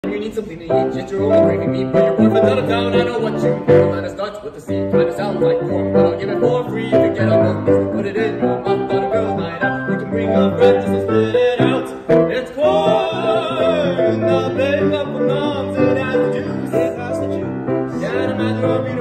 You need something to eat, just your own craving meat. But your boyfriend's out of town, I know what you need. The letter starts with a C, kinda sounds like porn, but I'll give it for free to get on both knees. Put it in your mouth on a girl's night out. You can bring a friend just to spit it out. It's corn, the big up for moms, it has the juice. It has the juice. Can't imagine how beautiful